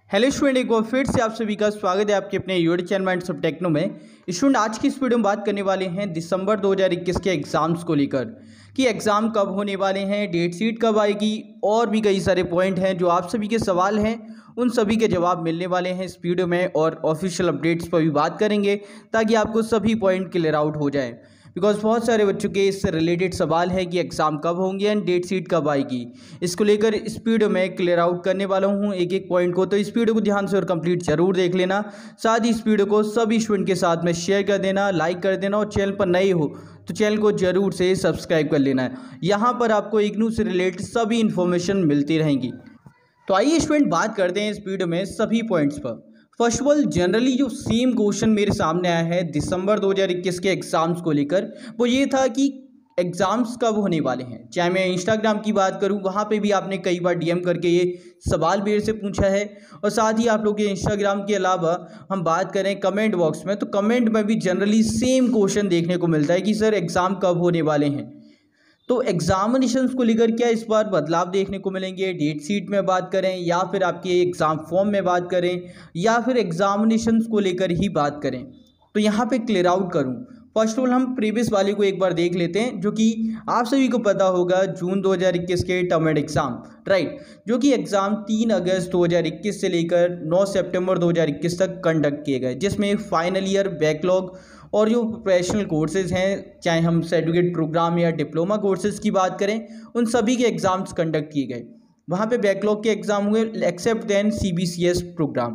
Hello student, एक बार फिर से आप सभी का स्वागत है आपके अपने YouTube channel minds of techno में। स्टूडेंट, आज की इस वीडियो में बात करने वाले हैं दिसंबर 2021 के एग्ज़ाम्स को लेकर कि एग्ज़ाम कब होने वाले हैं, डेट शीट कब आएगी और भी कई सारे पॉइंट हैं जो आप सभी के सवाल हैं उन सभी के जवाब मिलने वाले हैं इस वीडियो में। और ऑफिशियल अपडेट्स पर भी बात करेंगे ताकि आपको सभी पॉइंट क्लियर आउट हो जाए, बिकॉज बहुत सारे बच्चों के इससे रिलेटेड सवाल है कि एग्ज़ाम कब होंगे एंड डेट शीट कब आएगी। इसको लेकर इस वीडियो में क्लियर आउट करने वाला हूं एक एक पॉइंट को, तो इस वीडियो को ध्यान से और कंप्लीट जरूर देख लेना। साथ ही इस वीडियो को सभी स्टूडेंट के साथ में शेयर कर देना, लाइक कर देना और चैनल पर नए हो तो चैनल को जरूर से सब्सक्राइब कर लेना है। यहाँ पर आपको इग्नू से रिलेटेड सभी इन्फॉर्मेशन मिलती रहेंगी। तो आइए स्टूडेंट बात करते हैं इस वीडियो में सभी पॉइंट्स पर। फर्स्ट ऑफ ऑल, जनरली जो सेम क्वेश्चन मेरे सामने आया है दिसंबर 2021 के एग्ज़ाम्स को लेकर, वो ये था कि एग्ज़ाम्स कब होने वाले हैं। चाहे मैं इंस्टाग्राम की बात करूं, वहां पे भी आपने कई बार डीएम करके ये सवाल मेरे से पूछा है। और साथ ही आप लोग के इंस्टाग्राम के अलावा हम बात करें कमेंट बॉक्स में, तो कमेंट में भी जनरली सेम क्वेश्चन देखने को मिलता है कि सर एग्ज़ाम कब होने वाले हैं। तो एग्जामिनेशंस को लेकर क्या इस बार बदलाव देखने को मिलेंगे, डेट शीट में बात करें या फिर आपके एग्ज़ाम फॉर्म में बात करें या फिर एग्जामिनेशंस को लेकर ही बात करें, तो यहाँ पे क्लियर आउट करूँ। फर्स्ट ऑफ ऑल हम प्रीवियस वाले को एक बार देख लेते हैं, जो कि आप सभी को पता होगा जून 2021 के टर्म एग्ज़ाम, राइट, जो कि एग्ज़ाम 3 अगस्त 2021 से लेकर 9 सितंबर 2021 तक कंडक्ट किए गए, जिसमें फाइनल ईयर बैकलॉग और जो प्रोफेशनल कोर्सेज़ हैं, चाहे हम सर्टिफिकेट प्रोग्राम या डिप्लोमा कोर्सेज़ की बात करें, उन सभी के एग्ज़ाम्स कंडक्ट किए गए। वहाँ पे बैकलॉग के एग्ज़ाम हुए एक्सेप्ट दैन CBCS प्रोग्राम।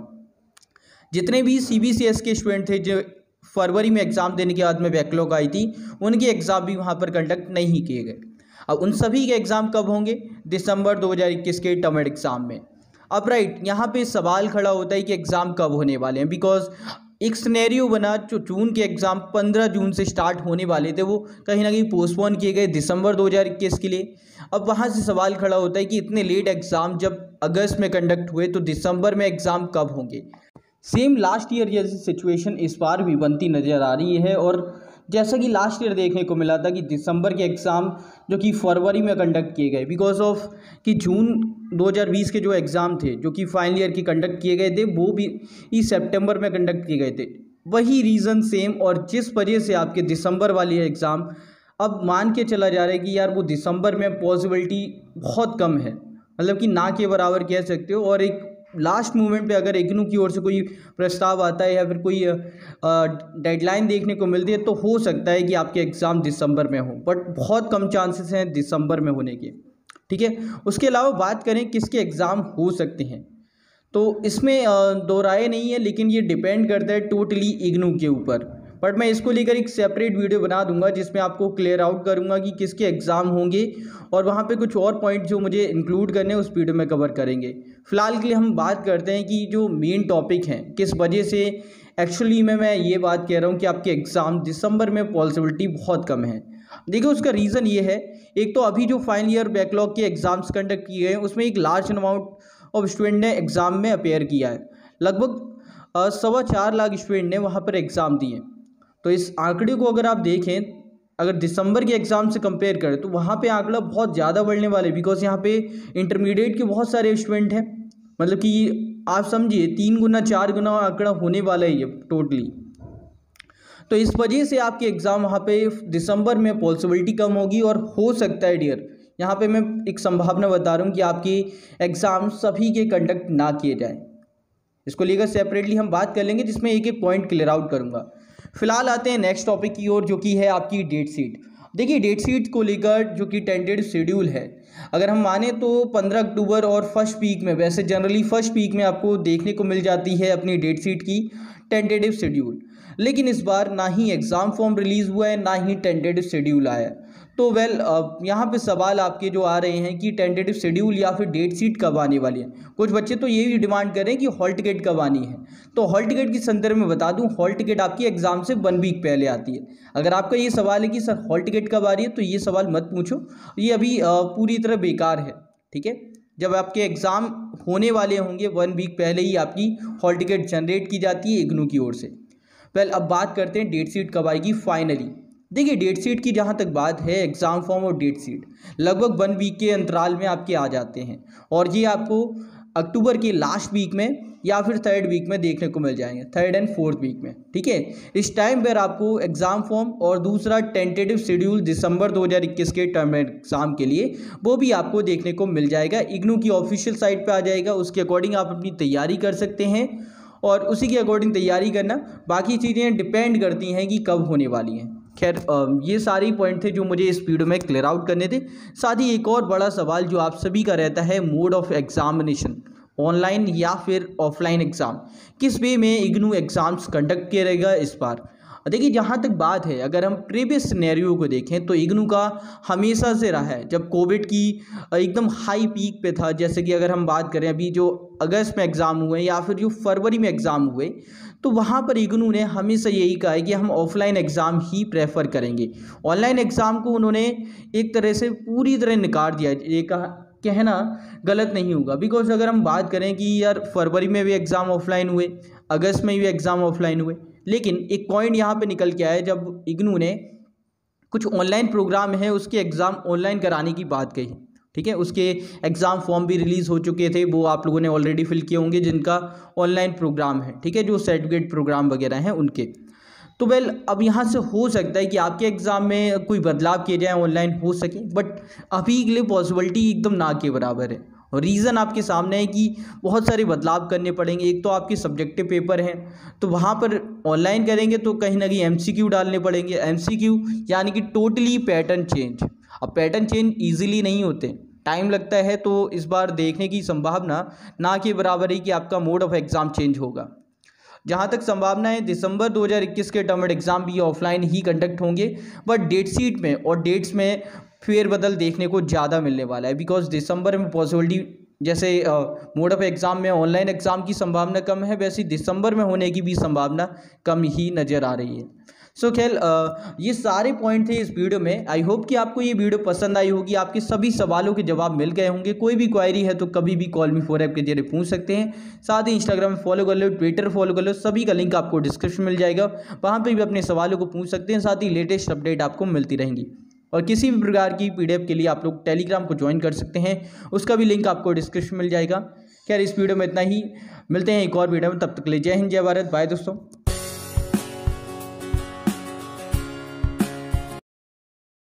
जितने भी CBCS के स्टूडेंट थे जो फरवरी में एग्ज़ाम देने के बाद में बैकलॉग आई थी, उनके एग्ज़ाम भी वहाँ पर कंडक्ट नहीं किए गए। अब उन सभी के एग्ज़ाम कब होंगे? दिसंबर 2021 के टर्म एग्ज़ाम में। अब राइट, यहाँ पे सवाल खड़ा होता है कि एग्ज़ाम कब होने वाले हैं, बिकॉज एक सिनेरियो बना जो जून के एग्ज़ाम 15 जून से स्टार्ट होने वाले थे, वो कहीं ना कहीं पोस्टपोन किए गए दिसंबर 2021 के लिए। अब वहाँ से सवाल खड़ा होता है कि इतने लेट एग्ज़ाम जब अगस्त में कंडक्ट हुए तो दिसंबर में एग्ज़ाम कब होंगे। सेम लास्ट ईयर जैसी सिचुएशन इस बार भी बनती नज़र आ रही है। और जैसा कि लास्ट ईयर देखने को मिला था कि दिसंबर के एग्ज़ाम जो कि फरवरी में कंडक्ट किए गए, बिकॉज ऑफ कि जून 2020 के जो एग्ज़ाम थे जो कि फाइनल ईयर के कंडक्ट किए गए थे, वो भी इस सितंबर में कंडक्ट किए गए थे। वही रीज़न सेम, और जिस वजह से आपके दिसंबर वाली एग्ज़ाम अब मान के चला जा रहा है कि यार वो दिसंबर में पॉसिबिलिटी बहुत कम है, मतलब कि ना के बराबर कह सकते हो। और एक लास्ट मोमेंट पे अगर इग्नू की ओर से कोई प्रस्ताव आता है या फिर कोई डेडलाइन देखने को मिलती है, तो हो सकता है कि आपके एग्ज़ाम दिसंबर में हो, बट बहुत कम चांसेस हैं दिसंबर में होने के, ठीक है। उसके अलावा बात करें किसके एग्ज़ाम हो सकते हैं, तो इसमें दो राय नहीं है, लेकिन ये डिपेंड करता है टोटली इग्नू के ऊपर। बट मैं इसको लेकर एक सेपरेट वीडियो बना दूंगा जिसमें आपको क्लियर आउट करूंगा कि किसके एग्ज़ाम होंगे, और वहाँ पे कुछ और पॉइंट जो मुझे इंक्लूड करने उस वीडियो में कवर करेंगे। फिलहाल के लिए हम बात करते हैं कि जो मेन टॉपिक हैं, किस वजह से एक्चुअली में मैं ये बात कह रहा हूँ कि आपके एग्ज़ाम दिसंबर में पॉसिबिलिटी बहुत कम है। देखिए उसका रीज़न ये है, एक तो अभी जो फाइनल ईयर बैकलॉग के एग्ज़ाम्स कंडक्ट किए हैं उसमें एक लार्ज अमाउंट ऑफ स्टूडेंट ने एग्ज़ाम में अपेयर किया है। लगभग 4.25 लाख स्टूडेंट ने वहाँ पर एग्ज़ाम दिए। तो इस आंकड़े को अगर आप देखें, अगर दिसंबर के एग्ज़ाम से कंपेयर करें, तो वहाँ पे आंकड़ा बहुत ज़्यादा बढ़ने वाले, बिकॉज यहाँ पे इंटरमीडिएट के बहुत सारे स्टूडेंट हैं। मतलब कि आप समझिए 3 गुना 4 गुना आंकड़ा होने वाला है ये टोटली। तो इस वजह से आपके एग्ज़ाम वहाँ पे दिसंबर में पॉसिबिलिटी कम होगी, और हो सकता है डियर, यहाँ पे मैं एक संभावना बता रहा हूँ कि आपके एग्ज़ाम सभी के कंडक्ट ना किए जाएँ। इसको लेकर सेपरेटली हम बात कर लेंगे, जिसमें एक एक पॉइंट क्लियर आउट करूँगा। फिलहाल आते हैं नेक्स्ट टॉपिक की ओर, जो कि है आपकी डेट शीट। देखिए डेट शीट को लेकर जो कि टेंटेटिव शेड्यूल है, अगर हम माने तो 15 अक्टूबर और फर्स्ट वीक में, वैसे जनरली फर्स्ट वीक में आपको देखने को मिल जाती है अपनी डेट शीट की टेंटेटिव शेड्यूल। लेकिन इस बार ना ही एग्ज़ाम फॉर्म रिलीज़ हुआ है, ना ही टेंटेटिव शेड्यूल आया है। तो यहाँ पे सवाल आपके जो आ रहे हैं कि टेंटेटिव शेड्यूल या फिर डेट शीट कब आने वाली है। कुछ बच्चे तो ये भी डिमांड कर रहे हैं कि हॉल टिकट कब आनी है। तो हॉल टिकट के संदर्भ में बता दूं, हॉल टिकट आपकी एग्ज़ाम से 1 वीक पहले आती है। अगर आपका ये सवाल है कि सर हॉल टिकट कब आ रही है, तो ये सवाल मत पूछो, ये अभी पूरी तरह बेकार है, ठीक है। जब आपके एग्ज़ाम होने वाले होंगे 1 वीक पहले ही आपकी हॉल टिकट जनरेट की जाती है इग्नू की ओर से। अब बात करते हैं डेट शीट कब आएगी फाइनली। देखिए डेट शीट की जहाँ तक बात है, एग्ज़ाम फॉर्म और डेट शीट लगभग 1 वीक के अंतराल में आपके आ जाते हैं, और ये आपको अक्टूबर के लास्ट वीक में या फिर थर्ड वीक में देखने को मिल जाएंगे, थर्ड एंड फोर्थ वीक में। ठीक है, इस टाइम पर आपको एग्ज़ाम फॉर्म और दूसरा टेंटेटिव शेड्यूल दिसंबर 2021 के टर्म एग्ज़ाम के लिए वो भी आपको देखने को मिल जाएगा। इग्नू की ऑफिशियल साइट पे आ जाएगा, उसके अकॉर्डिंग आप अपनी तैयारी कर सकते हैं और उसी के अकॉर्डिंग तैयारी करना। बाकी चीज़ें डिपेंड करती हैं कि कब होने वाली हैं। खैर ये सारे पॉइंट थे जो मुझे इस वीडियो में क्लियर आउट करने थे। साथ ही एक और बड़ा सवाल जो आप सभी का रहता है, मोड ऑफ एग्जामिनेशन, ऑनलाइन या फिर ऑफलाइन एग्ज़ाम, किस वे में इग्नू एग्ज़ाम्स कंडक्ट करेगा इस बार। देखिए जहाँ तक बात है, अगर हम प्रीवियस सिनेरियो को देखें तो इग्नू का हमेशा से रहा है, जब कोविड की एकदम हाई पीक पे था, जैसे कि अगर हम बात करें अभी जो अगस्त में एग्ज़ाम हुए या फिर जो फरवरी में एग्ज़ाम हुए, तो वहाँ पर इग्नू ने हमेशा यही कहा है कि हम ऑफलाइन एग्ज़ाम ही प्रेफर करेंगे। ऑनलाइन एग्ज़ाम को उन्होंने एक तरह से पूरी तरह नकार दिया। ये कहना गलत नहीं होगा, बिकॉज अगर हम बात करें कि यार फरवरी में भी एग्ज़ाम ऑफलाइन हुए, अगस्त में भी एग्ज़ाम ऑफलाइन हुए, लेकिन एक पॉइंट यहाँ पे निकल के आया जब इग्नू ने कुछ ऑनलाइन प्रोग्राम है उसके एग्ज़ाम ऑनलाइन कराने की बात कही। ठीक है, उसके एग्ज़ाम फॉर्म भी रिलीज़ हो चुके थे, वो आप लोगों ने ऑलरेडी फिल किए होंगे जिनका ऑनलाइन प्रोग्राम है। ठीक है, जो सर्टिफिकेट प्रोग्राम वगैरह हैं उनके। तो वेल अब यहाँ से हो सकता है कि आपके एग्ज़ाम में कोई बदलाव किए जाए, ऑनलाइन हो सके, बट अभी के लिए पॉसिबिलिटी एकदम ना के बराबर है। और रीज़न आपके सामने है कि बहुत सारे बदलाव करने पड़ेंगे। एक तो आपके सब्जेक्टिव पेपर हैं, तो वहाँ पर ऑनलाइन करेंगे तो कहीं ना कहीं एमसीक्यू डालने पड़ेंगे। एमसीक्यू यानी कि टोटली पैटर्न चेंज। अब पैटर्न चेंज ईजिली नहीं होते, टाइम लगता है, तो इस बार देखने की संभावना ना के बराबर है कि आपका मोड ऑफ एग्ज़ाम चेंज होगा। जहाँ तक संभावना है दिसंबर 2021 के टर्म एग्ज़ाम भी ऑफलाइन ही कंडक्ट होंगे, बट डेट शीट में और डेट्स में फेरबदल देखने को ज़्यादा मिलने वाला है। बिकॉज दिसंबर में पॉसिबिलिटी, जैसे मोड ऑफ एग्ज़ाम में ऑनलाइन एग्ज़ाम की संभावना कम है, वैसे दिसंबर में होने की भी संभावना कम ही नज़र आ रही है। सो खैर ये सारे पॉइंट थे इस वीडियो में। आई होप कि आपको ये वीडियो पसंद आई होगी, आपके सभी सवालों के जवाब मिल गए होंगे। कोई भी क्वायरी है तो कभी भी कॉल मी फॉर ऐप के जरिए पूछ सकते हैं। साथ ही इंस्टाग्राम में फॉलो कर लो, ट्विटर फॉलो कर लो, सभी का लिंक आपको डिस्क्रिप्शन मिल जाएगा, वहाँ पर भी अपने सवालों को पूछ सकते हैं। साथ ही लेटेस्ट अपडेट आपको मिलती रहेंगी। और किसी भी प्रकार की PDF के लिए आप लोग टेलीग्राम को ज्वाइन कर सकते हैं, उसका भी लिंक आपको डिस्क्रिप्शन मिल जाएगा। खैर इस वीडियो में इतना ही, मिलते हैं एक और वीडियो में, तब तक के लिए जय हिंद जय भारत, बाय दोस्तों।